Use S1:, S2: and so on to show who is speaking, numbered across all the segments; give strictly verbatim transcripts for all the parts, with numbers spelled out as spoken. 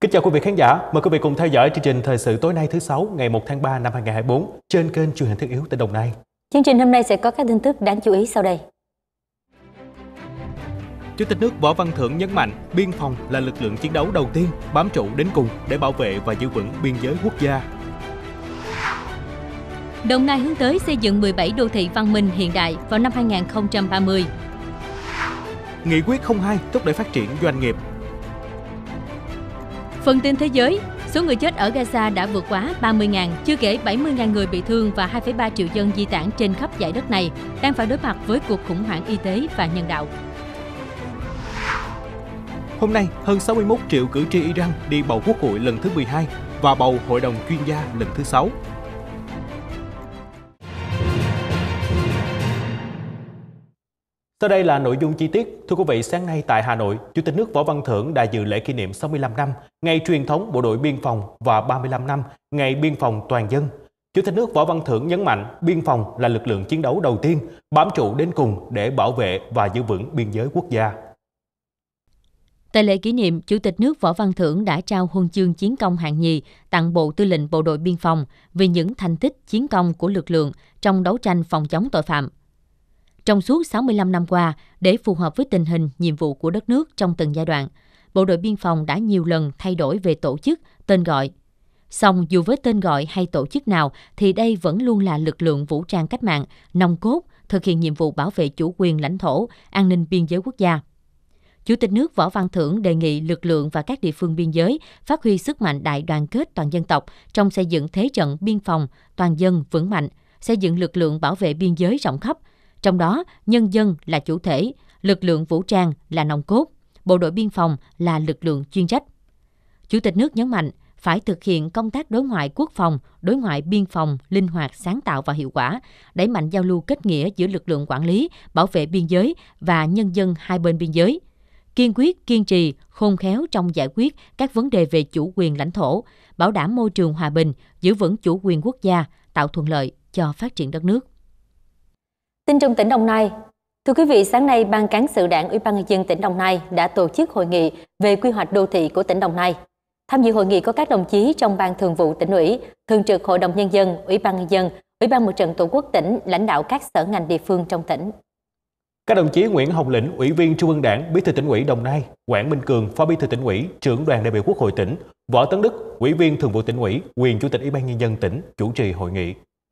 S1: Kính chào quý vị khán giả, mời quý vị cùng theo dõi chương trình thời sự tối nay thứ Sáu ngày một tháng ba năm hai nghìn không trăm hai mươi tư trên kênh truyền hình Thiết Yếu tỉnh Đồng Nai.
S2: Chương trình hôm nay sẽ có các tin tức đáng chú ý sau đây.
S1: Chủ tịch nước Võ Văn Thưởng nhấn mạnh biên phòng là lực lượng chiến đấu đầu tiên bám trụ đến cùng để bảo vệ và giữ vững biên giới quốc gia.
S3: Đồng Nai hướng tới xây dựng mười bảy đô thị văn minh hiện đại vào năm hai nghìn không trăm ba mươi.
S1: Nghị quyết không hai thúc đẩy phát triển doanh nghiệp.
S3: Phần tin thế giới, số người chết ở Gaza đã vượt quá ba mươi nghìn, chưa kể bảy mươi nghìn người bị thương và hai phẩy ba triệu dân di tản trên khắp dải đất này đang phải đối mặt với cuộc khủng hoảng y tế và nhân đạo.
S1: Hôm nay, hơn sáu mươi mốt triệu cử tri Iran đi bầu quốc hội lần thứ mười hai và bầu hội đồng chuyên gia lần thứ sáu. Sau đây là nội dung chi tiết. Thưa quý vị, sáng nay tại Hà Nội, Chủ tịch nước Võ Văn Thưởng đã dự lễ kỷ niệm sáu mươi lăm năm Ngày truyền thống Bộ đội Biên phòng và ba mươi lăm năm Ngày Biên phòng toàn dân. Chủ tịch nước Võ Văn Thưởng nhấn mạnh biên phòng là lực lượng chiến đấu đầu tiên bám trụ đến cùng để bảo vệ và giữ vững biên giới quốc gia.
S3: Tại lễ kỷ niệm, Chủ tịch nước Võ Văn Thưởng đã trao huân chương chiến công hạng nhì tặng Bộ Tư lệnh Bộ đội Biên phòng vì những thành tích chiến công của lực lượng trong đấu tranh phòng chống tội phạm. Trong suốt sáu mươi lăm năm qua, để phù hợp với tình hình, nhiệm vụ của đất nước trong từng giai đoạn, Bộ đội Biên phòng đã nhiều lần thay đổi về tổ chức, tên gọi. Song dù với tên gọi hay tổ chức nào thì đây vẫn luôn là lực lượng vũ trang cách mạng, nòng cốt, thực hiện nhiệm vụ bảo vệ chủ quyền lãnh thổ, an ninh biên giới quốc gia. Chủ tịch nước Võ Văn Thưởng đề nghị lực lượng và các địa phương biên giới phát huy sức mạnh đại đoàn kết toàn dân tộc trong xây dựng thế trận biên phòng toàn dân vững mạnh, xây dựng lực lượng bảo vệ biên giới rộng khắp. Trong đó, nhân dân là chủ thể, lực lượng vũ trang là nòng cốt, bộ đội biên phòng là lực lượng chuyên trách. Chủ tịch nước nhấn mạnh phải thực hiện công tác đối ngoại quốc phòng, đối ngoại biên phòng linh hoạt, sáng tạo và hiệu quả, đẩy mạnh giao lưu kết nghĩa giữa lực lượng quản lý, bảo vệ biên giới và nhân dân hai bên biên giới. Kiên quyết, kiên trì, khôn khéo trong giải quyết các vấn đề về chủ quyền lãnh thổ, bảo đảm môi trường hòa bình, giữ vững chủ quyền quốc gia, tạo thuận lợi cho phát triển đất nước.
S2: Tin trong tỉnh Đồng Nai. Thưa quý vị, sáng nay, Ban Cán sự Đảng Ủy ban Nhân dân tỉnh Đồng Nai đã tổ chức hội nghị về quy hoạch đô thị của tỉnh Đồng Nai. Tham dự hội nghị có các đồng chí trong Ban Thường vụ Tỉnh ủy, Thường trực Hội đồng Nhân dân, Ủy ban Nhân dân, Ủy ban Mặt trận Tổ quốc tỉnh, lãnh đạo các sở ngành địa phương trong tỉnh.
S1: Các đồng chí Nguyễn Hồng Lĩnh, Ủy viên Trung ương Đảng, Bí thư Tỉnh ủy Đồng Nai, Quảng Minh Cường, Phó Bí thư Tỉnh ủy, Trưởng đoàn đại biểu Quốc hội tỉnh, Võ Tấn Đức, Ủy viên Thường vụ Tỉnh ủy, quyền Chủ tịch Ủy ban Nhân dân tỉnh chủ trì hội nghị.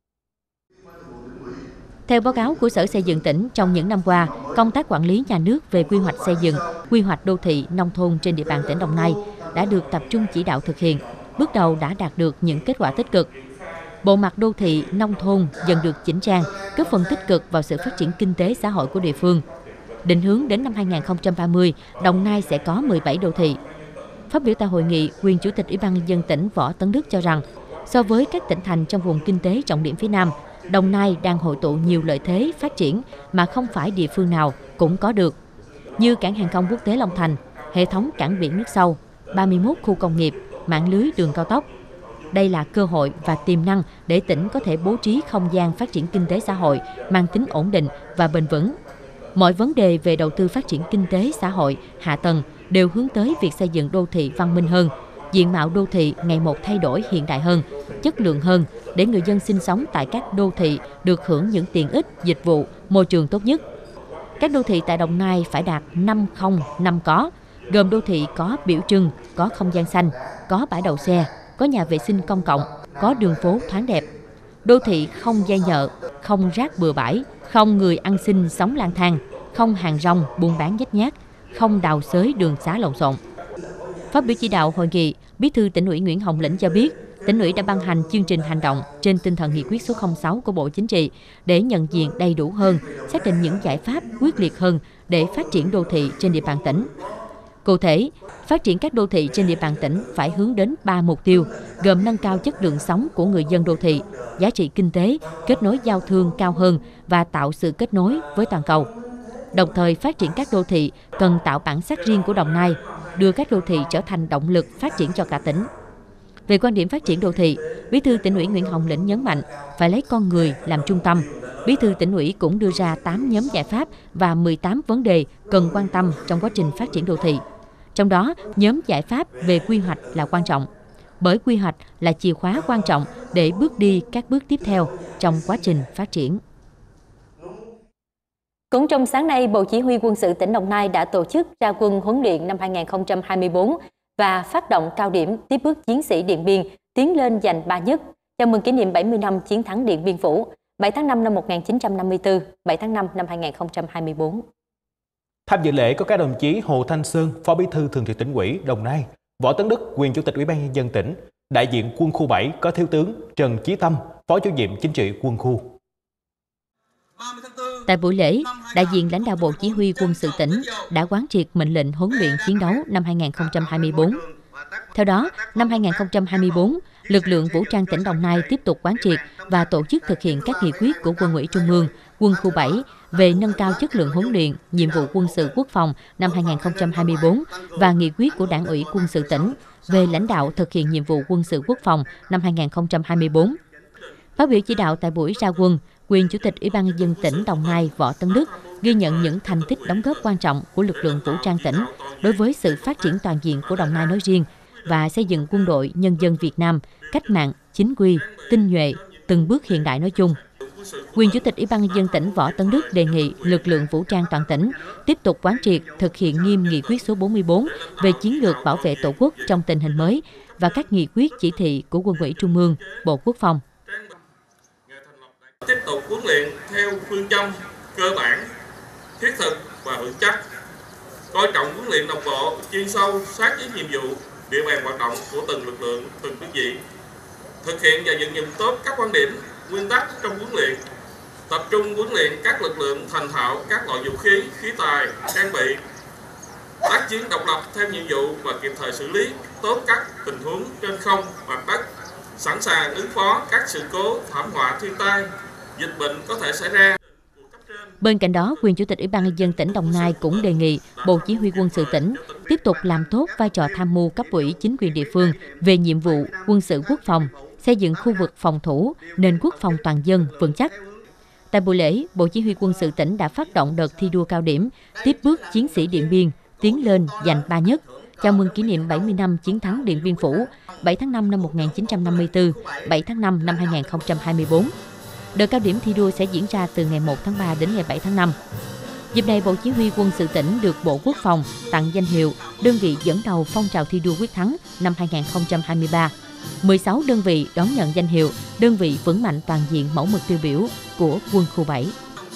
S3: Theo báo cáo của Sở Xây dựng tỉnh, trong những năm qua, công tác quản lý nhà nước về quy hoạch xây dựng, quy hoạch đô thị, nông thôn trên địa bàn tỉnh Đồng Nai đã được tập trung chỉ đạo thực hiện, bước đầu đã đạt được những kết quả tích cực. Bộ mặt đô thị, nông thôn dần được chỉnh trang, góp phần tích cực vào sự phát triển kinh tế xã hội của địa phương. Định hướng đến năm hai nghìn không trăm ba mươi, Đồng Nai sẽ có mười bảy đô thị. Phát biểu tại hội nghị, quyền Chủ tịch Ủy ban Nhân dân tỉnh Võ Tấn Đức cho rằng, so với các tỉnh thành trong vùng kinh tế trọng điểm phía Nam, Đồng Nai đang hội tụ nhiều lợi thế phát triển mà không phải địa phương nào cũng có được, như cảng hàng không quốc tế Long Thành, hệ thống cảng biển nước sâu, ba mươi mốt khu công nghiệp, mạng lưới đường cao tốc. Đây là cơ hội và tiềm năng để tỉnh có thể bố trí không gian phát triển kinh tế xã hội mang tính ổn định và bền vững. Mọi vấn đề về đầu tư phát triển kinh tế xã hội, hạ tầng đều hướng tới việc xây dựng đô thị văn minh hơn, diện mạo đô thị ngày một thay đổi hiện đại hơn, chất lượng hơn để người dân sinh sống tại các đô thị được hưởng những tiện ích, dịch vụ, môi trường tốt nhất. Các đô thị tại Đồng Nai phải đạt năm không năm có, gồm đô thị có biểu trưng, có không gian xanh, có bãi đậu xe, có nhà vệ sinh công cộng, có đường phố thoáng đẹp. Đô thị không dây nhợ, không rác bừa bãi, không người ăn xin sống lang thang, không hàng rong buôn bán nhếch nhác, không đào xới đường xá lộn xộn. Phát biểu chỉ đạo hội nghị, Bí thư Tỉnh ủy Nguyễn Hồng Lĩnh cho biết, Tỉnh ủy đã ban hành chương trình hành động trên tinh thần nghị quyết số không sáu của Bộ Chính trị để nhận diện đầy đủ hơn, xác định những giải pháp quyết liệt hơn để phát triển đô thị trên địa bàn tỉnh. Cụ thể, phát triển các đô thị trên địa bàn tỉnh phải hướng đến ba mục tiêu, gồm nâng cao chất lượng sống của người dân đô thị, giá trị kinh tế, kết nối giao thương cao hơn và tạo sự kết nối với toàn cầu. Đồng thời, phát triển các đô thị cần tạo bản sắc riêng của Đồng Nai, đưa các đô thị trở thành động lực phát triển cho cả tỉnh. Về quan điểm phát triển đô thị, Bí thư Tỉnh ủy Nguyễn Hồng Lĩnh nhấn mạnh phải lấy con người làm trung tâm. Bí thư Tỉnh ủy cũng đưa ra tám nhóm giải pháp và mười tám vấn đề cần quan tâm trong quá trình phát triển đô thị. Trong đó, nhóm giải pháp về quy hoạch là quan trọng, bởi quy hoạch là chìa khóa quan trọng để bước đi các bước tiếp theo trong quá trình phát triển.
S2: Cũng trong sáng nay, Bộ Chỉ huy Quân sự tỉnh Đồng Nai đã tổ chức ra quân huấn luyện năm hai nghìn không trăm hai mươi tư và phát động cao điểm tiếp bước chiến sĩ Điện Biên tiến lên giành ba nhất, chào mừng kỷ niệm bảy mươi năm chiến thắng Điện Biên Phủ, bảy tháng năm năm một nghìn chín trăm năm mươi tư, bảy tháng năm năm hai nghìn không trăm hai mươi tư.
S1: Tham dự lễ có các đồng chí Hồ Thanh Sơn, Phó Bí thư Thường trực Tỉnh ủy Đồng Nai, Võ Tấn Đức, Nguyên Chủ tịch Ủy ban Nhân dân tỉnh, đại diện Quân khu bảy có Thiếu tướng Trần Chí Tâm, Phó Chủ nhiệm Chính trị Quân khu.
S3: Tại buổi lễ, đại diện lãnh đạo Bộ Chỉ huy Quân sự tỉnh đã quán triệt mệnh lệnh huấn luyện chiến đấu năm hai nghìn không trăm hai mươi tư. Theo đó, năm hai nghìn không trăm hai mươi tư, lực lượng vũ trang tỉnh Đồng Nai tiếp tục quán triệt và tổ chức thực hiện các nghị quyết của Quân ủy Trung ương, Quân khu bảy về nâng cao chất lượng huấn luyện, nhiệm vụ quân sự quốc phòng năm hai nghìn không trăm hai mươi tư và nghị quyết của Đảng ủy Quân sự tỉnh về lãnh đạo thực hiện nhiệm vụ quân sự quốc phòng năm hai nghìn không trăm hai mươi tư. Phát biểu chỉ đạo tại buổi ra quân, Quyền Chủ tịch Ủy ban Nhân dân tỉnh Đồng Nai Võ Tấn Đức ghi nhận những thành tích đóng góp quan trọng của lực lượng vũ trang tỉnh đối với sự phát triển toàn diện của Đồng Nai nói riêng và xây dựng quân đội nhân dân Việt Nam cách mạng, chính quy, tinh nhuệ, từng bước hiện đại nói chung. Quyền Chủ tịch Ủy ban Nhân dân tỉnh Võ Tấn Đức đề nghị lực lượng vũ trang toàn tỉnh tiếp tục quán triệt thực hiện nghiêm nghị quyết số bốn mươi tư về chiến lược bảo vệ Tổ quốc trong tình hình mới và các nghị quyết chỉ thị của Quân ủy Trung ương, Bộ Quốc phòng.
S4: Tiếp tục huấn luyện theo phương châm cơ bản, thiết thực và vững chắc, coi trọng huấn luyện đồng bộ, chuyên sâu, sát với nhiệm vụ, địa bàn hoạt động của từng lực lượng, từng đơn vị, thực hiện và vận dụng tốt các quan điểm, nguyên tắc trong huấn luyện, tập trung huấn luyện các lực lượng thành thạo các loại vũ khí, khí tài, trang bị, tác chiến độc lập theo nhiệm vụ và kịp thời xử lý tốt các tình huống trên không, mặt đất, sẵn sàng ứng phó các sự cố, thảm họa thiên tai, dịch bệnh có thể xảy ra.
S3: Bên cạnh đó, Quyền Chủ tịch Ủy ban Nhân dân tỉnh Đồng Nai cũng đề nghị Bộ Chỉ huy Quân sự tỉnh tiếp tục làm tốt vai trò tham mưu cấp ủy chính quyền địa phương về nhiệm vụ quân sự quốc phòng, xây dựng khu vực phòng thủ, nền quốc phòng toàn dân vững chắc. Tại buổi lễ, Bộ Chỉ huy Quân sự tỉnh đã phát động đợt thi đua cao điểm tiếp bước chiến sĩ Điện Biên tiến lên giành ba nhất, chào mừng kỷ niệm bảy mươi năm chiến thắng Điện Biên Phủ, bảy tháng năm năm một nghìn chín trăm năm mươi tư, bảy tháng năm năm hai nghìn không trăm hai mươi tư. Đợt cao điểm thi đua sẽ diễn ra từ ngày một tháng ba đến ngày bảy tháng năm. Dịp này, Bộ Chỉ huy Quân sự tỉnh được Bộ Quốc phòng tặng danh hiệu đơn vị dẫn đầu phong trào thi đua quyết thắng năm hai nghìn không trăm hai mươi ba. mười sáu đơn vị đón nhận danh hiệu đơn vị vững mạnh toàn diện mẫu mực tiêu biểu của Quân khu bảy.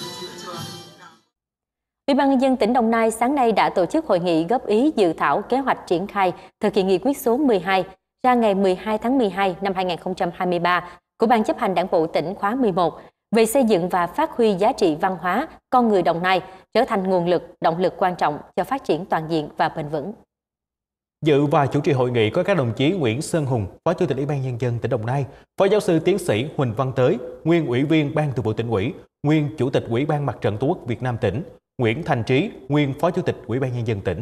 S2: Ủy ban Nhân dân tỉnh Đồng Nai sáng nay đã tổ chức hội nghị góp ý dự thảo kế hoạch triển khai thực hiện nghị quyết số mười hai ra ngày mười hai tháng mười hai năm hai nghìn không trăm hai mươi ba của Ban chấp hành Đảng bộ tỉnh khóa mười một về xây dựng và phát huy giá trị văn hóa con người Đồng Nai trở thành nguồn lực, động lực quan trọng cho phát triển toàn diện và bền vững.
S1: Dự và chủ trì hội nghị có các đồng chí Nguyễn Sơn Hùng, Phó Chủ tịch Ủy ban Nhân dân tỉnh Đồng Nai, Phó Giáo sư Tiến sĩ Huỳnh Văn Tới, nguyên Ủy viên Ban Thường vụ Tỉnh ủy, nguyên Chủ tịch Ủy ban Mặt trận Tổ quốc Việt Nam tỉnh, Nguyễn Thành Trí, nguyên Phó Chủ tịch Ủy ban Nhân dân tỉnh.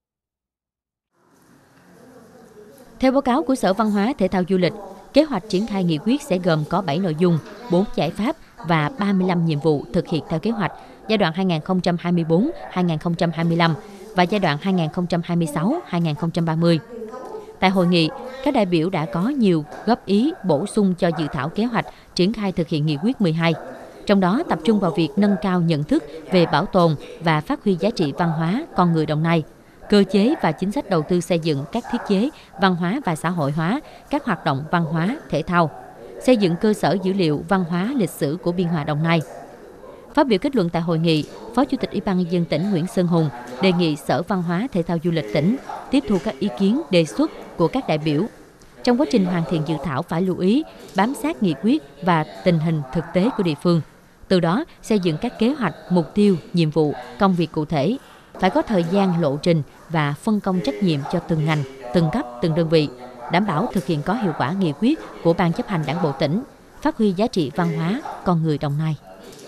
S3: Theo báo cáo của Sở Văn hóa Thể thao Du lịch, kế hoạch triển khai nghị quyết sẽ gồm có bảy nội dung, bốn giải pháp và ba mươi lăm nhiệm vụ thực hiện theo kế hoạch giai đoạn hai nghìn không trăm hai mươi tư đến hai nghìn không trăm hai mươi lăm và giai đoạn hai nghìn không trăm hai mươi sáu đến hai nghìn không trăm ba mươi. Tại hội nghị, các đại biểu đã có nhiều góp ý bổ sung cho dự thảo kế hoạch triển khai thực hiện nghị quyết mười hai. Trong đó tập trung vào việc nâng cao nhận thức về bảo tồn và phát huy giá trị văn hóa con người Đồng Nai, cơ chế và chính sách đầu tư xây dựng các thiết chế văn hóa và xã hội hóa các hoạt động văn hóa, thể thao, xây dựng cơ sở dữ liệu văn hóa lịch sử của Biên Hòa Đồng Nai. Phát biểu kết luận tại hội nghị, Phó Chủ tịch Ủy ban Nhân dân tỉnh Nguyễn Sơn Hùng đề nghị Sở Văn hóa Thể thao Du lịch tỉnh tiếp thu các ý kiến đề xuất của các đại biểu. Trong quá trình hoàn thiện dự thảo phải lưu ý, bám sát nghị quyết và tình hình thực tế của địa phương. Từ đó, xây dựng các kế hoạch, mục tiêu, nhiệm vụ, công việc cụ thể. Phải có thời gian, lộ trình và phân công trách nhiệm cho từng ngành, từng cấp, từng đơn vị, đảm bảo thực hiện có hiệu quả nghị quyết của Ban chấp hành Đảng bộ tỉnh, phát huy giá trị văn hóa con người Đồng Nai.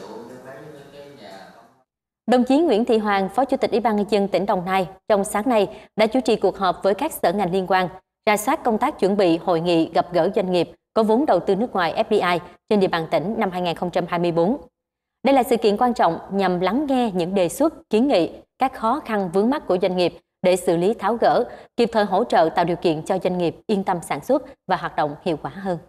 S2: Đồng chí Nguyễn Thị Hoàng, Phó Chủ tịch Ủy ban Nhân dân tỉnh Đồng Nai, trong sáng nay đã chủ trì cuộc họp với các sở ngành liên quan, rà soát công tác chuẩn bị hội nghị gặp gỡ doanh nghiệp có vốn đầu tư nước ngoài F D I trên địa bàn tỉnh năm hai nghìn không trăm hai mươi tư. Đây là sự kiện quan trọng nhằm lắng nghe những đề xuất, kiến nghị, các khó khăn vướng mắc của doanh nghiệp để xử lý tháo gỡ, kịp thời hỗ trợ tạo điều kiện cho doanh nghiệp yên tâm sản xuất và hoạt động hiệu quả hơn.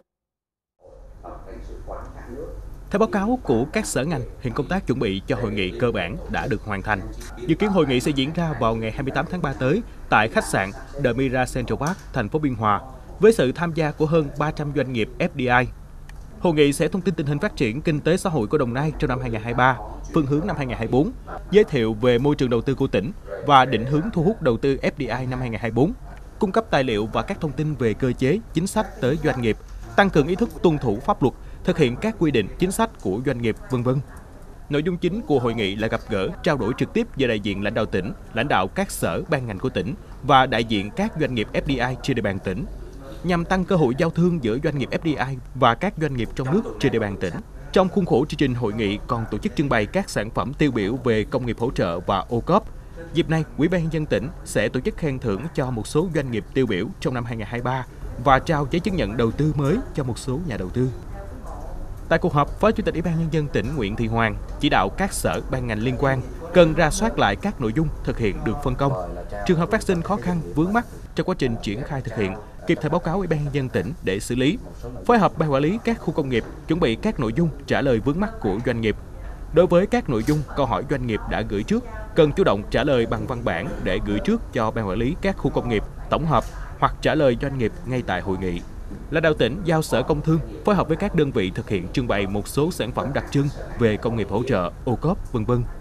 S1: Theo báo cáo của các sở ngành, hiện công tác chuẩn bị cho hội nghị cơ bản đã được hoàn thành. Dự kiến hội nghị sẽ diễn ra vào ngày hai mươi tám tháng ba tới tại khách sạn The Mira Central Park, thành phố Biên Hòa, với sự tham gia của hơn ba trăm doanh nghiệp ép đê i. Hội nghị sẽ thông tin tình hình phát triển kinh tế xã hội của Đồng Nai trong năm hai nghìn không trăm hai mươi ba, phương hướng năm hai nghìn không trăm hai mươi bốn, giới thiệu về môi trường đầu tư của tỉnh và định hướng thu hút đầu tư ép đê i năm hai nghìn không trăm hai mươi bốn, cung cấp tài liệu và các thông tin về cơ chế, chính sách tới doanh nghiệp, tăng cường ý thức tuân thủ pháp luật, thực hiện các quy định, chính sách của doanh nghiệp, vân vân. Nội dung chính của hội nghị là gặp gỡ, trao đổi trực tiếp với đại diện lãnh đạo tỉnh, lãnh đạo các sở ban ngành của tỉnh và đại diện các doanh nghiệp ép đê i trên địa bàn tỉnh, nhằm tăng cơ hội giao thương giữa doanh nghiệp ép đê i và các doanh nghiệp trong nước trên địa bàn tỉnh. Trong khuôn khổ chương trình hội nghị còn tổ chức trưng bày các sản phẩm tiêu biểu về công nghiệp hỗ trợ và ô cốp. Dịp này, Ủy ban nhân dân tỉnh sẽ tổ chức khen thưởng cho một số doanh nghiệp tiêu biểu trong năm hai nghìn không trăm hai mươi ba và trao giấy chứng nhận đầu tư mới cho một số nhà đầu tư. Tại cuộc họp, Phó Chủ tịch Ủy ban nhân dân tỉnh Nguyễn Thị Hoàng chỉ đạo các sở ban ngành liên quan cần rà soát lại các nội dung thực hiện được phân công. Trường hợp phát sinh khó khăn, vướng mắc trong quá trình triển khai thực hiện, kịp thời báo cáo Ủy ban nhân dân tỉnh để xử lý. Phối hợp ban quản lý các khu công nghiệp chuẩn bị các nội dung trả lời vướng mắc của doanh nghiệp. Đối với các nội dung câu hỏi doanh nghiệp đã gửi trước, cần chủ động trả lời bằng văn bản để gửi trước cho ban quản lý các khu công nghiệp tổng hợp hoặc trả lời doanh nghiệp ngay tại hội nghị. Lãnh đạo tỉnh giao Sở Công Thương phối hợp với các đơn vị thực hiện trưng bày một số sản phẩm đặc trưng về công nghiệp hỗ trợ, ô cốp, vân vân.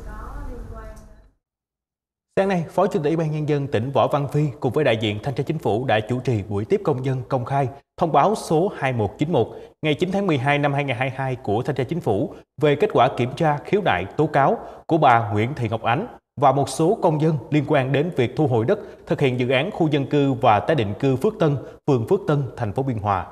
S1: Sáng nay, Phó Chủ tịch Ủy ban nhân dân tỉnh Võ Văn Phi cùng với đại diện Thanh tra Chính phủ đã chủ trì buổi tiếp công dân công khai thông báo số hai một chín một ngày chín tháng mười hai năm hai nghìn không trăm hai mươi hai của Thanh tra Chính phủ về kết quả kiểm tra khiếu nại tố cáo của bà Nguyễn Thị Ngọc Ánh và một số công dân liên quan đến việc thu hồi đất thực hiện dự án khu dân cư và tái định cư Phước Tân, phường Phước Tân, thành phố Biên Hòa.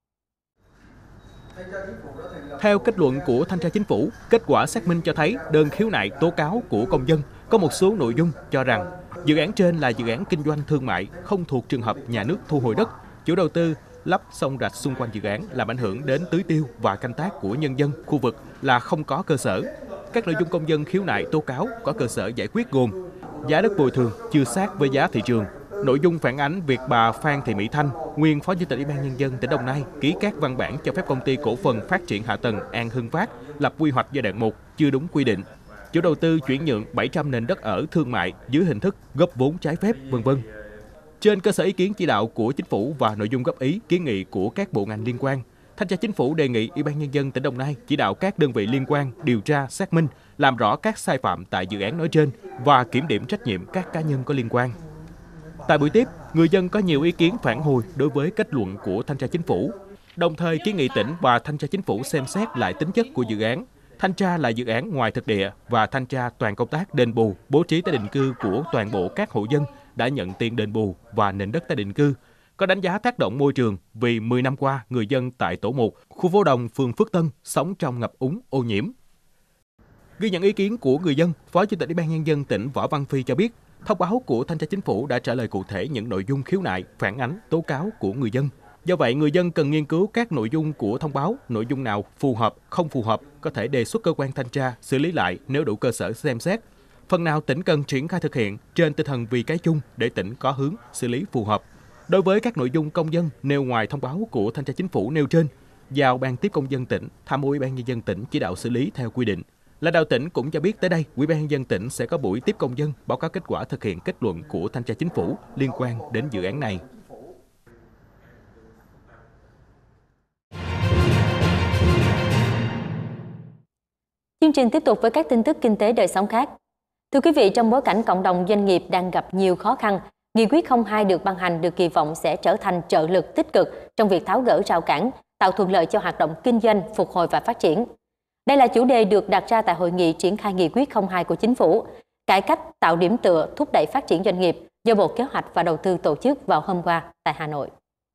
S1: Theo kết luận của Thanh tra Chính phủ, kết quả xác minh cho thấy đơn khiếu nại tố cáo của công dân có một số nội dung cho rằng dự án trên là dự án kinh doanh thương mại không thuộc trường hợp nhà nước thu hồi đất, chủ đầu tư lắp sông rạch xung quanh dự án làm ảnh hưởng đến tưới tiêu và canh tác của nhân dân khu vực là không có cơ sở. Các nội dung công dân khiếu nại tố cáo có cơ sở giải quyết gồm giá đất bồi thường chưa sát với giá thị trường, nội dung phản ánh việc bà Phan Thị Mỹ Thanh, nguyên Phó Chủ tịch Ủy ban nhân dân tỉnh Đồng Nai ký các văn bản cho phép công ty cổ phần phát triển hạ tầng An Hưng Phát lập quy hoạch giai đoạn một chưa đúng quy định. Chủ đầu tư chuyển nhượng bảy trăm nền đất ở thương mại dưới hình thức góp vốn trái phép, vân vân. Trên cơ sở ý kiến chỉ đạo của Chính phủ và nội dung góp ý kiến nghị của các bộ ngành liên quan, Thanh tra Chính phủ đề nghị Ủy ban nhân dân tỉnh Đồng Nai chỉ đạo các đơn vị liên quan điều tra, xác minh, làm rõ các sai phạm tại dự án nói trên và kiểm điểm trách nhiệm các cá nhân có liên quan. Tại buổi tiếp, người dân có nhiều ý kiến phản hồi đối với kết luận của Thanh tra Chính phủ, đồng thời kiến nghị tỉnh và Thanh tra Chính phủ xem xét lại tính chất của dự án. Thanh tra là dự án ngoài thực địa và thanh tra toàn công tác đền bù, bố trí tái định cư của toàn bộ các hộ dân đã nhận tiền đền bù và nền đất tái định cư. Có đánh giá tác động môi trường vì mười năm qua người dân tại tổ một, khu phố Đồng, phường Phước Tân sống trong ngập úng, ô nhiễm. Ghi nhận ý kiến của người dân, Phó Chủ tịch Ủy ban nhân dân tỉnh Võ Văn Phi cho biết, thông báo của Thanh tra Chính phủ đã trả lời cụ thể những nội dung khiếu nại, phản ánh, tố cáo của người dân. Do vậy, người dân cần nghiên cứu các nội dung của thông báo, nội dung nào phù hợp, không phù hợp, có thể đề xuất cơ quan thanh tra xử lý lại nếu đủ cơ sở xem xét. Phần nào tỉnh cần triển khai thực hiện trên tinh thần vì cái chung để tỉnh có hướng xử lý phù hợp. Đối với các nội dung công dân nêu ngoài thông báo của Thanh tra Chính phủ nêu trên, giao Ban tiếp công dân tỉnh, tham mưu Ủy ban nhân dân tỉnh chỉ đạo xử lý theo quy định. Lãnh đạo tỉnh cũng cho biết tới đây, Ủy ban nhân dân tỉnh sẽ có buổi tiếp công dân báo cáo kết quả thực hiện kết luận của Thanh tra Chính phủ liên quan đến dự án này.
S2: Chương trình tiếp tục với các tin tức kinh tế đời sống khác. Thưa quý vị, trong bối cảnh cộng đồng doanh nghiệp đang gặp nhiều khó khăn, Nghị quyết không hai được ban hành được kỳ vọng sẽ trở thành trợ lực tích cực trong việc tháo gỡ rào cản, tạo thuận lợi cho hoạt động kinh doanh, phục hồi và phát triển. Đây là chủ đề được đặt ra tại hội nghị triển khai Nghị quyết không hai của Chính phủ, cải cách tạo điểm tựa thúc đẩy phát triển doanh nghiệp do Bộ Kế hoạch và Đầu tư tổ chức vào hôm qua tại Hà Nội.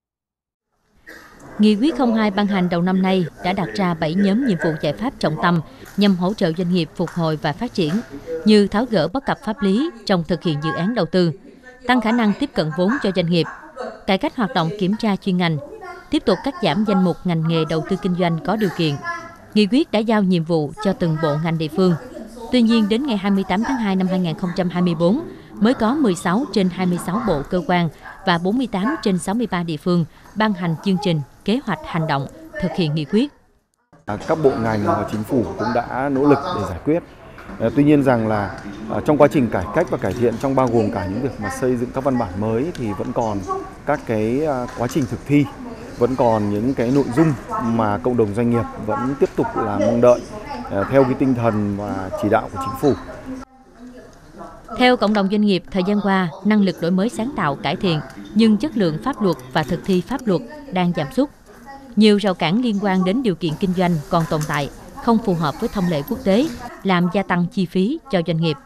S3: Nghị quyết không hai ban hành đầu năm nay đã đặt ra bảy nhóm nhiệm vụ giải pháp trọng tâm nhằm hỗ trợ doanh nghiệp phục hồi và phát triển, như tháo gỡ bất cập pháp lý trong thực hiện dự án đầu tư, tăng khả năng tiếp cận vốn cho doanh nghiệp, cải cách hoạt động kiểm tra chuyên ngành, tiếp tục cắt giảm danh mục ngành nghề đầu tư kinh doanh có điều kiện. Nghị quyết đã giao nhiệm vụ cho từng bộ ngành địa phương. Tuy nhiên, đến ngày hai mươi tám tháng hai năm hai nghìn không trăm hai mươi tư, mới có mười sáu trên hai mươi sáu bộ cơ quan và bốn mươi tám trên sáu mươi ba địa phương ban hành chương trình, kế hoạch hành động, thực hiện nghị quyết.
S5: Các bộ ngành và chính phủ cũng đã nỗ lực để giải quyết. Tuy nhiên rằng là trong quá trình cải cách và cải thiện, trong bao gồm cả những việc mà xây dựng các văn bản mới, thì vẫn còn các cái quá trình thực thi, vẫn còn những cái nội dung mà cộng đồng doanh nghiệp vẫn tiếp tục là mong đợi theo cái tinh thần và chỉ đạo của chính phủ.
S3: Theo cộng đồng doanh nghiệp, thời gian qua, năng lực đổi mới sáng tạo cải thiện, nhưng chất lượng pháp luật và thực thi pháp luật đang giảm sút. Nhiều rào cản liên quan đến điều kiện kinh doanh còn tồn tại, không phù hợp với thông lệ quốc tế, làm gia tăng chi phí cho doanh nghiệp.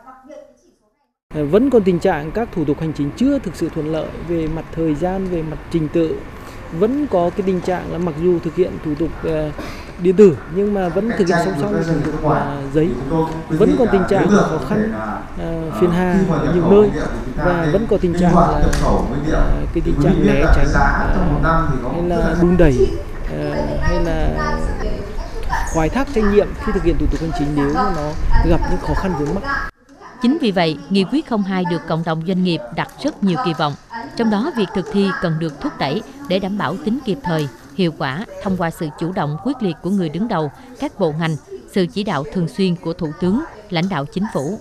S6: Vẫn còn tình trạng các thủ tục hành chính chưa thực sự thuận lợi về mặt thời gian, về mặt trình tự. Vẫn có cái tình trạng là mặc dù thực hiện thủ tục uh, điện tử nhưng mà vẫn thực hiện song song thủ tục uh, giấy. Vẫn còn tình trạng khó khăn, uh, phiền hà ở nhiều nơi, và vẫn có tình trạng là uh, cái tình trạng né tránh uh, hay là đùn đẩy uh, hay là khoái thác trách nhiệm khi thực hiện thủ tục hành chính nếu mà nó gặp những khó khăn vướng mắc.
S3: Chính vì vậy, Nghị quyết không hai được cộng đồng doanh nghiệp đặt rất nhiều kỳ vọng. Trong đó, việc thực thi cần được thúc đẩy để đảm bảo tính kịp thời, hiệu quả thông qua sự chủ động quyết liệt của người đứng đầu, các bộ ngành, sự chỉ đạo thường xuyên của Thủ tướng, lãnh đạo chính phủ.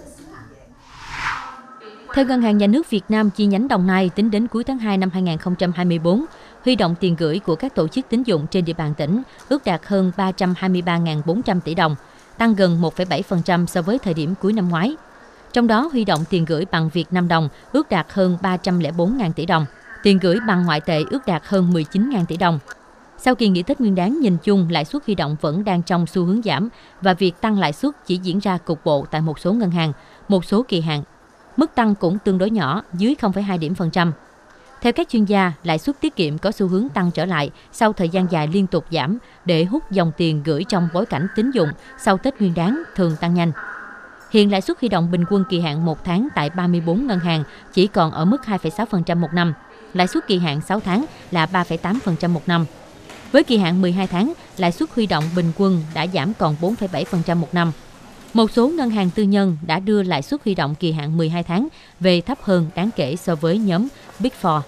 S3: Theo Ngân hàng Nhà nước Việt Nam chi nhánh Đồng Nai, tính đến cuối tháng hai năm hai nghìn không trăm hai mươi tư, huy động tiền gửi của các tổ chức tín dụng trên địa bàn tỉnh ước đạt hơn ba trăm hai mươi ba nghìn bốn trăm tỷ đồng, tăng gần một phẩy bảy phần trăm so với thời điểm cuối năm ngoái. Trong đó, huy động tiền gửi bằng Việt Nam đồng ước đạt hơn ba trăm lẻ bốn nghìn tỷ đồng, tiền gửi bằng ngoại tệ ước đạt hơn mười chín nghìn tỷ đồng. Sau kỳ nghỉ Tết Nguyên đán, nhìn chung lãi suất huy động vẫn đang trong xu hướng giảm và việc tăng lãi suất chỉ diễn ra cục bộ tại một số ngân hàng, một số kỳ hạn. Mức tăng cũng tương đối nhỏ, dưới không phẩy hai điểm phần trăm. Theo các chuyên gia, lãi suất tiết kiệm có xu hướng tăng trở lại sau thời gian dài liên tục giảm để hút dòng tiền gửi trong bối cảnh tín dụng sau Tết Nguyên đán thường tăng nhanh. Hiện lãi suất huy động bình quân kỳ hạn một tháng tại ba mươi tư ngân hàng chỉ còn ở mức hai phẩy sáu phần trăm một năm, lãi suất kỳ hạn sáu tháng là ba phẩy tám phần trăm một năm. Với kỳ hạn mười hai tháng, lãi suất huy động bình quân đã giảm còn bốn phẩy bảy phần trăm một năm. Một số ngân hàng tư nhân đã đưa lãi suất huy động kỳ hạn mười hai tháng về thấp hơn đáng kể so với nhóm Big Four.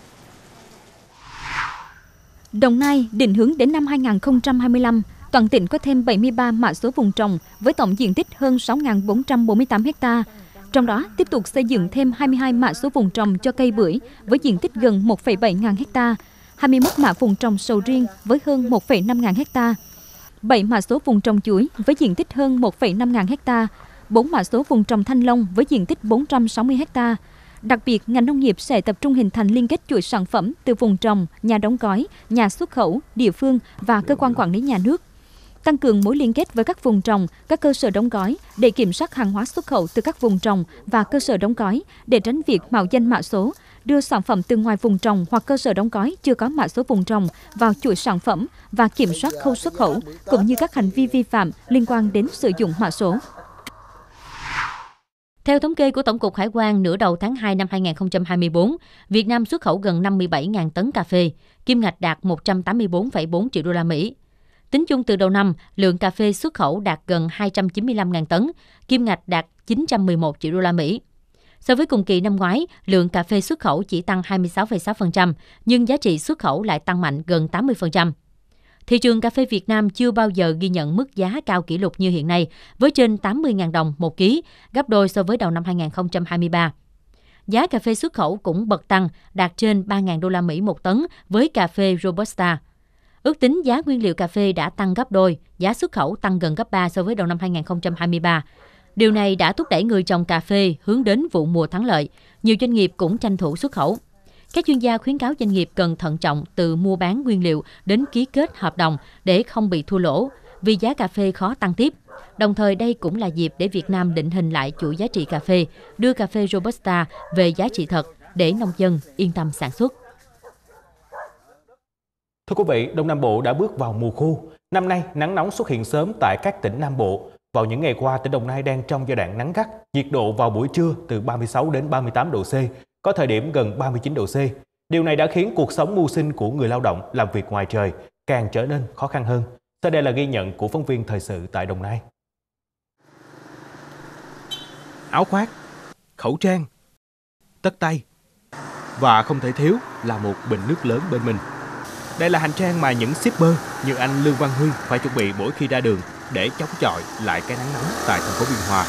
S7: Đồng Nai định hướng đến năm hai nghìn không trăm hai mươi lăm, toàn tỉnh có thêm bảy mươi ba mã số vùng trồng với tổng diện tích hơn sáu nghìn bốn trăm bốn mươi tám ha. Trong đó, tiếp tục xây dựng thêm hai mươi hai mã số vùng trồng cho cây bưởi với diện tích gần một phẩy bảy ngàn ha, hai mươi mốt mã vùng trồng sầu riêng với hơn một phẩy năm ngàn ha, bảy mã số vùng trồng chuối với diện tích hơn một phẩy năm ngàn ha, bốn mã số vùng trồng thanh long với diện tích bốn trăm sáu mươi ha. Đặc biệt, ngành nông nghiệp sẽ tập trung hình thành liên kết chuỗi sản phẩm từ vùng trồng, nhà đóng gói, nhà xuất khẩu, địa phương và cơ quan quản lý nhà nước. Tăng cường mối liên kết với các vùng trồng, các cơ sở đóng gói để kiểm soát hàng hóa xuất khẩu từ các vùng trồng và cơ sở đóng gói để tránh việc mạo danh mã số, đưa sản phẩm từ ngoài vùng trồng hoặc cơ sở đóng gói chưa có mã số vùng trồng vào chuỗi sản phẩm và kiểm soát khâu xuất khẩu, cũng như các hành vi vi phạm liên quan đến sử dụng mã số.
S3: Theo thống kê của Tổng cục Hải quan, nửa đầu tháng hai năm hai nghìn không trăm hai mươi tư, Việt Nam xuất khẩu gần năm mươi bảy nghìn tấn cà phê, kim ngạch đạt một trăm tám mươi tư phẩy bốn triệu đô la Mỹ. Tính chung từ đầu năm, lượng cà phê xuất khẩu đạt gần hai trăm chín mươi lăm nghìn tấn, kim ngạch đạt chín trăm mười một triệu đô la Mỹ. So với cùng kỳ năm ngoái, lượng cà phê xuất khẩu chỉ tăng hai mươi sáu phẩy sáu phần trăm, nhưng giá trị xuất khẩu lại tăng mạnh gần tám mươi phần trăm. Thị trường cà phê Việt Nam chưa bao giờ ghi nhận mức giá cao kỷ lục như hiện nay, với trên tám mươi nghìn đồng một ký, gấp đôi so với đầu năm hai nghìn không trăm hai mươi ba. Giá cà phê xuất khẩu cũng bật tăng, đạt trên ba nghìn đô la Mỹ một tấn với cà phê Robusta. Ước tính giá nguyên liệu cà phê đã tăng gấp đôi, giá xuất khẩu tăng gần gấp ba so với đầu năm hai nghìn không trăm hai mươi ba. Điều này đã thúc đẩy người trồng cà phê hướng đến vụ mùa thắng lợi. Nhiều doanh nghiệp cũng tranh thủ xuất khẩu. Các chuyên gia khuyến cáo doanh nghiệp cần thận trọng từ mua bán nguyên liệu đến ký kết hợp đồng để không bị thua lỗ, vì giá cà phê khó tăng tiếp. Đồng thời đây cũng là dịp để Việt Nam định hình lại chuỗi giá trị cà phê, đưa cà phê Robusta về giá trị thật để nông dân yên tâm sản xuất.
S1: Thưa quý vị, Đông Nam Bộ đã bước vào mùa khô. Năm nay, nắng nóng xuất hiện sớm tại các tỉnh Nam Bộ. Vào những ngày qua, tỉnh Đồng Nai đang trong giai đoạn nắng gắt, nhiệt độ vào buổi trưa từ ba mươi sáu đến ba mươi tám độ C, có thời điểm gần ba mươi chín độ C. Điều này đã khiến cuộc sống mưu sinh của người lao động làm việc ngoài trời càng trở nên khó khăn hơn. Sau đây là ghi nhận của phóng viên thời sự tại Đồng Nai.
S8: Áo khoác, khẩu trang,
S1: tất tay. Và không thể thiếu là một bình nước lớn bên mình. Đây là hành trang mà những shipper như anh Lương Văn Huy phải chuẩn bị mỗi khi ra đường để chống chọi lại cái nắng nóng tại thành phố Biên Hòa.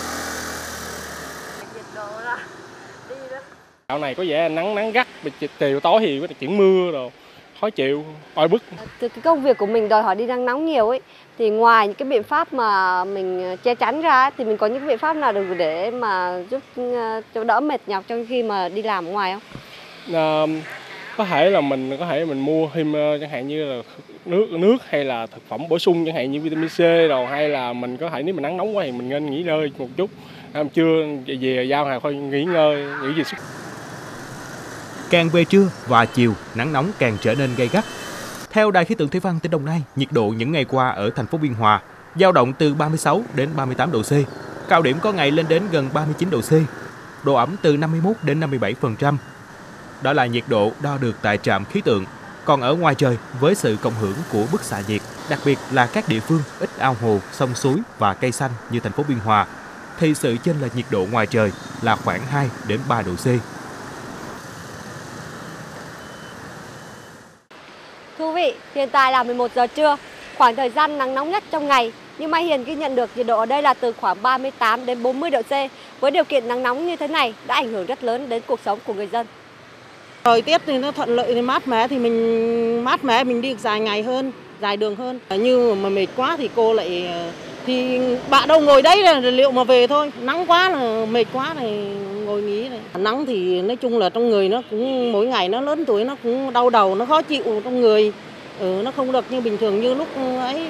S8: Dạo này có vẻ nắng nắng gắt, chiều tối thì có chuyển mưa rồi, khó chịu, oi bức.
S9: Từ cái công việc của mình đòi hỏi đi nắng nóng nhiều ấy, thì ngoài những cái biện pháp mà mình che chắn ra thì mình có những biện pháp nào được để mà giúp cho đỡ mệt nhọc trong khi mà đi làm ở ngoài không?
S8: À, có thể là mình có thể mình mua thêm chẳng hạn như là nước nước hay là thực phẩm bổ sung chẳng hạn như vitamin C rồi, hay là mình có thể nếu mà nắng nóng quá thì mình nên nghỉ ngơi một chút. Hôm trưa về giao hàng thôi nghỉ ngơi, nghỉ gì sức.
S1: Càng về trưa và chiều, nắng nóng càng trở nên gay gắt. Theo Đài khí tượng thủy văn tỉnh Đồng Nai, nhiệt độ những ngày qua ở thành phố Biên Hòa dao động từ ba mươi sáu đến ba mươi tám độ C, cao điểm có ngày lên đến gần ba mươi chín độ C, độ ẩm từ năm mươi mốt đến năm mươi bảy phần trăm. Đó là nhiệt độ đo được tại trạm khí tượng. Còn ở ngoài trời, với sự cộng hưởng của bức xạ nhiệt, đặc biệt là các địa phương ít ao hồ, sông suối và cây xanh như thành phố Biên Hòa, thì sự chênh lệch nhiệt độ ngoài trời là khoảng hai đến ba độ C.
S9: Thưa quý vị, hiện tại là mười một giờ trưa, khoảng thời gian nắng nóng nhất trong ngày. Nhưng Mai Hiền ghi nhận được nhiệt độ ở đây là từ khoảng ba mươi tám đến bốn mươi độ C. Với điều kiện nắng nóng như thế này đã ảnh hưởng rất lớn đến cuộc sống của người dân.
S10: Thời tiết thì nó thuận lợi, thì mát mẻ thì mình mát mẻ mình đi dài ngày hơn, dài đường hơn. Như mà mệt quá thì cô lại thì bạn đâu ngồi đấy là liệu mà về thôi. Nắng quá là mệt quá này ngồi nghỉ này. Nắng thì nói chung là trong người nó cũng mỗi ngày nó lớn tuổi nó cũng đau đầu, nó khó chịu trong người. Ừ, nó không được như bình thường như lúc ấy.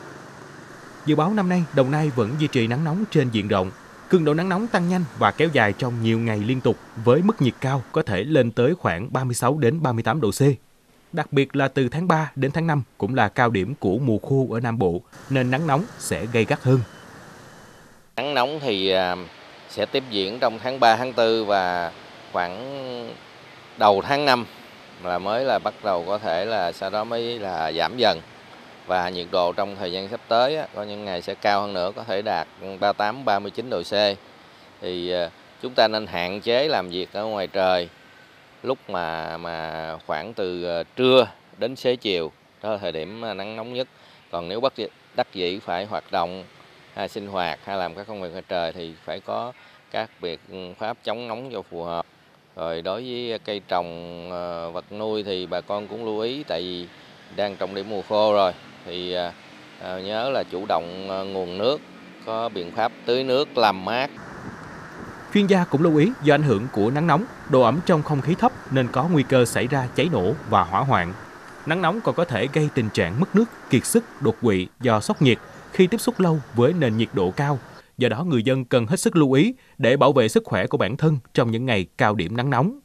S1: Dự báo năm nay, Đồng Nai vẫn duy trì nắng nóng trên diện rộng. Cường độ nắng nóng tăng nhanh và kéo dài trong nhiều ngày liên tục với mức nhiệt cao có thể lên tới khoảng ba mươi sáu đến ba mươi tám độ C. Đặc biệt là từ tháng ba đến tháng năm cũng là cao điểm của mùa khô ở Nam Bộ, nên nắng nóng sẽ gay gắt hơn.
S11: Nắng nóng thì sẽ tiếp diễn trong tháng ba, tháng tư và khoảng đầu tháng năm là mới là bắt đầu có thể là sau đó mới là giảm dần. Và nhiệt độ trong thời gian sắp tới có những ngày sẽ cao hơn nữa, có thể đạt ba mươi tám, ba mươi chín độ C. Thì chúng ta nên hạn chế làm việc ở ngoài trời lúc mà mà khoảng từ trưa đến xế chiều, đó là thời điểm nắng nóng nhất. Còn nếu bắt đắc dĩ phải hoạt động hay sinh hoạt hay làm các công việc ngoài trời thì phải có các biện pháp chống nóng cho phù hợp. Rồi đối với cây trồng vật nuôi thì bà con cũng lưu ý, tại vì đang trong điểm mùa khô rồi thì à, nhớ là chủ động à, nguồn nước, có biện pháp tưới nước làm mát.
S1: Chuyên gia cũng lưu ý do ảnh hưởng của nắng nóng, độ ẩm trong không khí thấp nên có nguy cơ xảy ra cháy nổ và hỏa hoạn. Nắng nóng còn có thể gây tình trạng mất nước, kiệt sức, đột quỵ do sốc nhiệt khi tiếp xúc lâu với nền nhiệt độ cao. Do đó người dân cần hết sức lưu ý để bảo vệ sức khỏe của bản thân trong những ngày cao điểm nắng nóng.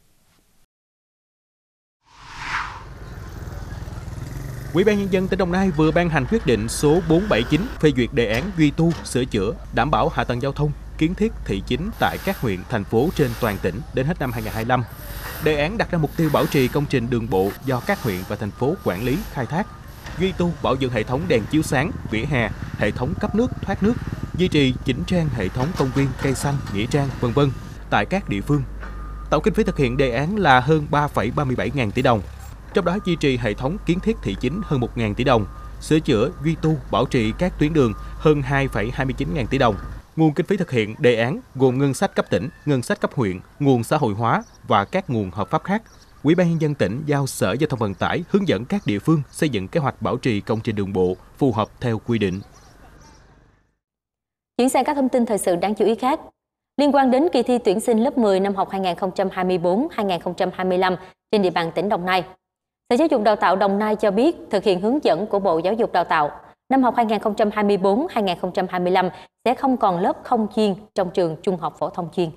S1: Ủy ban Nhân dân tỉnh Đồng Nai vừa ban hành quyết định số bốn bảy chín phê duyệt đề án duy tu, sửa chữa, đảm bảo hạ tầng giao thông, kiến thiết thị chính tại các huyện, thành phố trên toàn tỉnh đến hết năm hai nghìn không trăm hai mươi lăm. Đề án đặt ra mục tiêu bảo trì công trình đường bộ do các huyện và thành phố quản lý, khai thác, duy tu, bảo dưỡng hệ thống đèn chiếu sáng, vỉa hè, hệ thống cấp nước, thoát nước, duy trì chỉnh trang hệ thống công viên, cây xanh, nghĩa trang, vân vân tại các địa phương. Tổng kinh phí thực hiện đề án là hơn ba phẩy ba mươi bảy ngàn tỷ đồng. Trong đó duy trì hệ thống kiến thiết thị chính hơn một nghìn tỷ đồng, sửa chữa, duy tu, bảo trì các tuyến đường hơn hai phẩy hai mươi chín ngàn tỷ đồng. Nguồn kinh phí thực hiện đề án gồm ngân sách cấp tỉnh, ngân sách cấp huyện, nguồn xã hội hóa và các nguồn hợp pháp khác. Ủy ban Nhân dân tỉnh giao Sở Giao thông Vận tải hướng dẫn các địa phương xây dựng kế hoạch bảo trì công trình đường bộ phù hợp theo quy định.
S2: Chuyển sang các thông tin thời sự đáng chú ý khác. Liên quan đến kỳ thi tuyển sinh lớp mười năm học hai nghìn không trăm hai mươi tư hai nghìn không trăm hai mươi lăm trên địa bàn tỉnh Đồng Nai, Sở Giáo dục Đào tạo Đồng Nai cho biết thực hiện hướng dẫn của Bộ Giáo dục Đào tạo, năm học hai nghìn không trăm hai mươi tư hai nghìn không trăm hai mươi lăm sẽ không còn lớp không chuyên trong trường trung học phổ thông chuyên.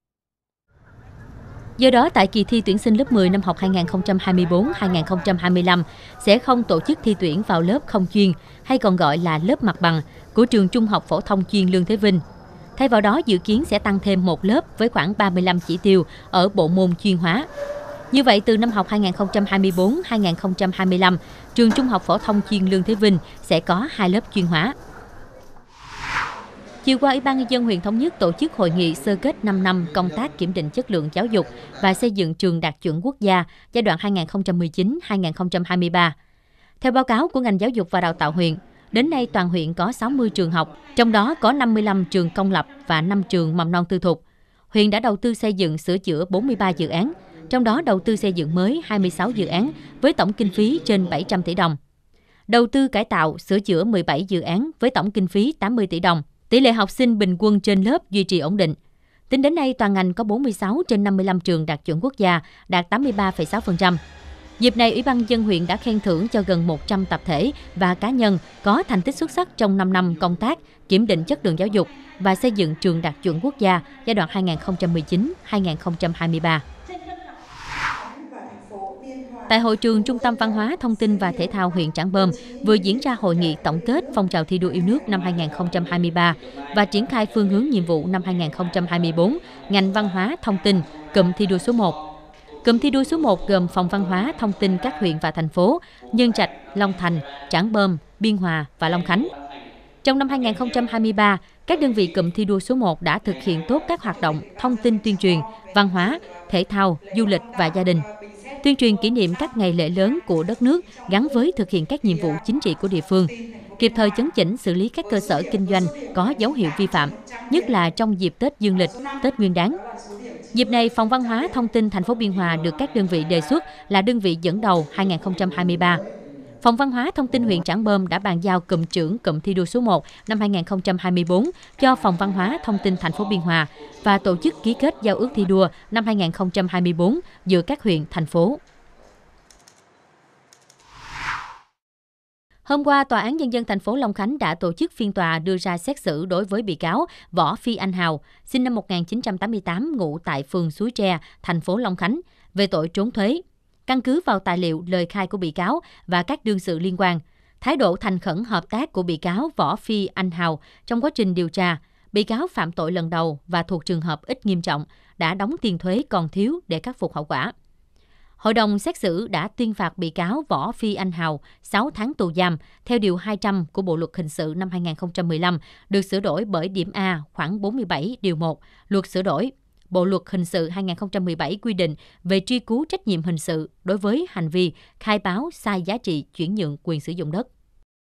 S3: Do đó, tại kỳ thi tuyển sinh lớp mười năm học hai nghìn không trăm hai mươi tư hai nghìn không trăm hai mươi lăm sẽ không tổ chức thi tuyển vào lớp không chuyên hay còn gọi là lớp mặt bằng của trường trung học phổ thông chuyên Lương Thế Vinh. Thay vào đó, dự kiến sẽ tăng thêm một lớp với khoảng ba mươi lăm chỉ tiêu ở bộ môn chuyên hóa. Như vậy, từ năm học hai nghìn không trăm hai mươi tư hai nghìn không trăm hai mươi lăm, trường trung học phổ thông chuyên Lương Thế Vinh sẽ có hai lớp chuyên hóa. Chiều qua, Ủy ban Nhân dân huyện Thống Nhất tổ chức hội nghị sơ kết năm năm công tác kiểm định chất lượng giáo dục và xây dựng trường đạt chuẩn quốc gia giai đoạn hai nghìn không trăm mười chín đến hai nghìn không trăm hai mươi ba. Theo báo cáo của ngành giáo dục và đào tạo huyện, đến nay toàn huyện có sáu mươi trường học, trong đó có năm mươi lăm trường công lập và năm trường mầm non tư thục. Huyện đã đầu tư xây dựng sửa chữa bốn mươi ba dự án, trong đó đầu tư xây dựng mới hai mươi sáu dự án với tổng kinh phí trên bảy trăm tỷ đồng. Đầu tư cải tạo, sửa chữa mười bảy dự án với tổng kinh phí tám mươi tỷ đồng. Tỷ lệ học sinh bình quân trên lớp duy trì ổn định. Tính đến nay, toàn ngành có bốn mươi sáu trên năm mươi lăm trường đạt chuẩn quốc gia, đạt tám mươi ba phẩy sáu phần trăm. Dịp này, Ủy ban Nhân dân huyện đã khen thưởng cho gần một trăm tập thể và cá nhân có thành tích xuất sắc trong năm năm công tác kiểm định chất lượng giáo dục và xây dựng trường đạt chuẩn quốc gia giai đoạn hai nghìn không trăm mười chín đến hai nghìn không trăm hai mươi ba. Tại hội trường Trung tâm Văn hóa, Thông tin và Thể thao huyện Trảng Bom vừa diễn ra hội nghị tổng kết phong trào thi đua yêu nước năm hai nghìn không trăm hai mươi ba và triển khai phương hướng nhiệm vụ năm hai nghìn không trăm hai mươi tư, ngành văn hóa, thông tin, cụm thi đua số một. Cụm thi đua số một gồm phòng văn hóa, thông tin các huyện và thành phố Nhân Trạch, Long Thành, Trảng Bom, Biên Hòa và Long Khánh. Trong năm hai nghìn không trăm hai mươi ba, các đơn vị cụm thi đua số một đã thực hiện tốt các hoạt động thông tin tuyên truyền, văn hóa, thể thao, du lịch và gia đình. Tuyên truyền kỷ niệm các ngày lễ lớn của đất nước gắn với thực hiện các nhiệm vụ chính trị của địa phương, kịp thời chấn chỉnh xử lý các cơ sở kinh doanh có dấu hiệu vi phạm, nhất là trong dịp Tết Dương lịch, Tết Nguyên đán. Dịp này, Phòng Văn hóa Thông tin thành phố Biên Hòa được các đơn vị đề xuất là đơn vị dẫn đầu hai nghìn không trăm hai mươi ba. Phòng Văn hóa Thông tin huyện Trảng Bom đã bàn giao cụm trưởng cụm thi đua số một năm hai nghìn không trăm hai mươi tư cho Phòng Văn hóa Thông tin thành phố Biên Hòa và tổ chức ký kết giao ước thi đua năm hai nghìn không trăm hai mươi tư giữa các huyện, thành phố. Hôm qua, Tòa án Nhân dân thành phố Long Khánh đã tổ chức phiên tòa đưa ra xét xử đối với bị cáo Võ Phi Anh Hào, sinh năm một nghìn chín trăm tám mươi tám, ngụ tại phường Suối Tre, thành phố Long Khánh, về tội trốn thuế. Căn cứ vào tài liệu, lời khai của bị cáo và các đương sự liên quan, thái độ thành khẩn hợp tác của bị cáo Võ Phi Anh Hào trong quá trình điều tra, bị cáo phạm tội lần đầu và thuộc trường hợp ít nghiêm trọng, đã đóng tiền thuế còn thiếu để khắc phục hậu quả. Hội đồng xét xử đã tuyên phạt bị cáo Võ Phi Anh Hào sáu tháng tù giam theo Điều hai trăm của Bộ Luật Hình sự năm hai nghìn không trăm mười lăm, được sửa đổi bởi điểm A khoảng bốn mươi bảy điều một, Luật sửa đổi. Bộ Luật Hình sự hai nghìn không trăm mười bảy quy định về truy cứu trách nhiệm hình sự đối với hành vi khai báo sai giá trị chuyển nhượng quyền sử dụng đất.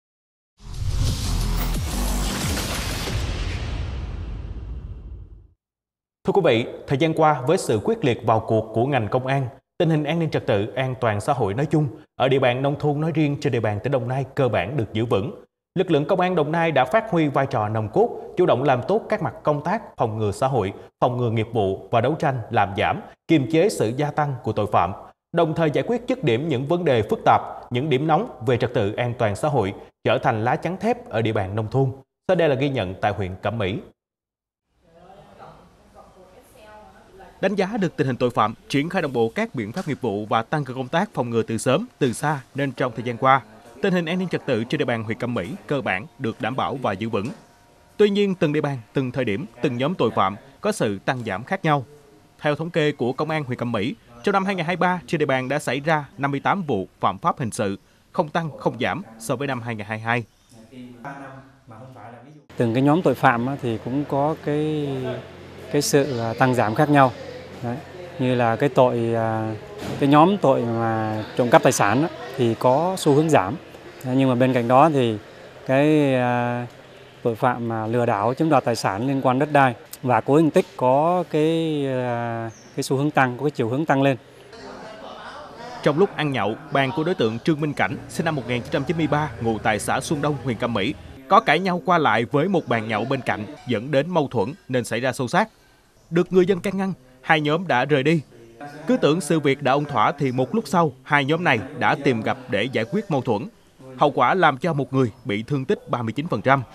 S1: Thưa quý vị, thời gian qua với sự quyết liệt vào cuộc của ngành công an, tình hình an ninh trật tự, an toàn xã hội nói chung ở địa bàn nông thôn nói riêng trên địa bàn tỉnh Đồng Nai cơ bản được giữ vững. Lực lượng công an Đồng Nai đã phát huy vai trò nòng cốt, chủ động làm tốt các mặt công tác phòng ngừa xã hội, phòng ngừa nghiệp vụ và đấu tranh làm giảm, kiềm chế sự gia tăng của tội phạm, đồng thời giải quyết dứt điểm những vấn đề phức tạp, những điểm nóng về trật tự an toàn xã hội trở thành lá chắn thép ở địa bàn nông thôn. Sau đây là ghi nhận tại huyện Cẩm Mỹ. Đánh giá được tình hình tội phạm, triển khai đồng bộ các biện pháp nghiệp vụ và tăng cường công tác phòng ngừa từ sớm, từ xa, nên trong thời gian qua, tình hình an ninh trật tự trên địa bàn huyện Cẩm Mỹ cơ bản được đảm bảo và giữ vững. Tuy nhiên, từng địa bàn, từng thời điểm, từng nhóm tội phạm có sự tăng giảm khác nhau. Theo thống kê của Công an huyện Cẩm Mỹ, trong năm hai nghìn không trăm hai mươi ba, trên địa bàn đã xảy ra năm mươi tám vụ phạm pháp hình sự, không tăng, không giảm so với năm hai nghìn không trăm hai mươi hai.
S12: Từng cái nhóm tội phạm thì cũng có cái cái sự tăng giảm khác nhau. Đấy, như là cái tội cái nhóm tội mà trộm cắp tài sản thì có xu hướng giảm, nhưng mà bên cạnh đó thì cái tội phạm mà lừa đảo chiếm đoạt tài sản liên quan đất đai và cố ý gây thương tích có cái cái xu hướng tăng, có cái chiều hướng tăng lên.
S1: Trong lúc ăn nhậu, bàn của đối tượng Trương Minh Cảnh, sinh năm một nghìn chín trăm chín mươi ba, ngụ tại xã Xuân Đông, huyện Cẩm Mỹ, có cãi nhau qua lại với một bàn nhậu bên cạnh, dẫn đến mâu thuẫn nên xảy ra xô xát. Được người dân can ngăn, hai nhóm đã rời đi. Cứ tưởng sự việc đã ổn thỏa thì một lúc sau, hai nhóm này đã tìm gặp để giải quyết mâu thuẫn. Hậu quả làm cho một người bị thương tích ba mươi chín phần trăm.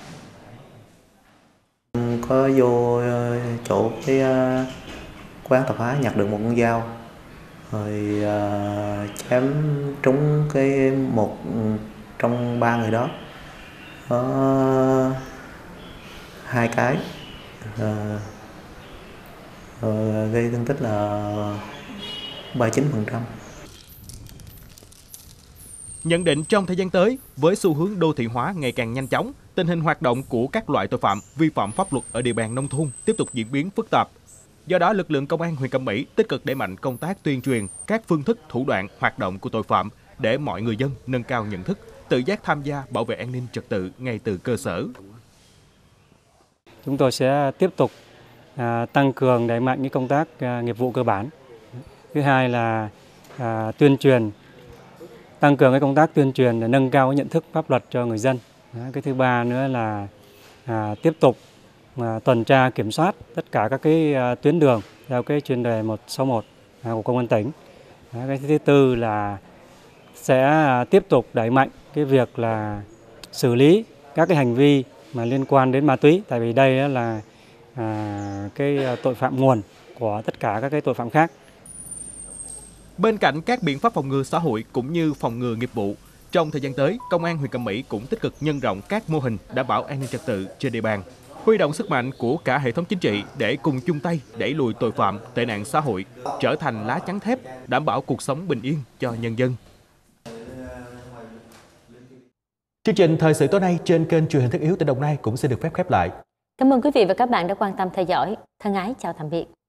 S13: Có vô chỗ cái quán tạp hóa nhặt được một con dao, rồi chém trúng cái một trong ba người đó, có hai cái, rồi gây thương tích là ba mươi chín phần trăm.
S1: Nhận định trong thời gian tới, với xu hướng đô thị hóa ngày càng nhanh chóng, tình hình hoạt động của các loại tội phạm vi phạm pháp luật ở địa bàn nông thôn tiếp tục diễn biến phức tạp. Do đó, lực lượng công an huyện Cẩm Mỹ tích cực đẩy mạnh công tác tuyên truyền các phương thức, thủ đoạn, hoạt động của tội phạm để mọi người dân nâng cao nhận thức, tự giác tham gia bảo vệ an ninh trật tự ngay từ cơ sở.
S12: Chúng tôi sẽ tiếp tục à, tăng cường đẩy mạnh những công tác à, nghiệp vụ cơ bản. Thứ hai là à, tuyên truyền, tăng cường cái công tác tuyên truyền để nâng cao cái nhận thức pháp luật cho người dân. Đó, cái thứ ba nữa là à, tiếp tục à, tuần tra kiểm soát tất cả các cái à, tuyến đường theo cái chuyên đề một sáu một à, của công an tỉnh. Đó, cái thứ tư là sẽ à, tiếp tục đẩy mạnh cái việc là xử lý các cái hành vi mà liên quan đến ma túy, tại vì đây là à, cái tội phạm nguồn của tất cả các cái tội phạm khác.
S1: Bên cạnh các biện pháp phòng ngừa xã hội cũng như phòng ngừa nghiệp vụ, trong thời gian tới, Công an huyện Cẩm Mỹ cũng tích cực nhân rộng các mô hình đảm bảo an ninh trật tự trên địa bàn, huy động sức mạnh của cả hệ thống chính trị để cùng chung tay đẩy lùi tội phạm, tệ nạn xã hội, trở thành lá chắn thép đảm bảo cuộc sống bình yên cho nhân dân. Chương trình thời sự tối nay trên kênh truyền hình Thiết Yếu tỉnh Đồng Nai cũng sẽ được phép khép lại.
S2: Cảm ơn quý vị và các bạn đã quan tâm theo dõi. Thân ái chào tạm biệt.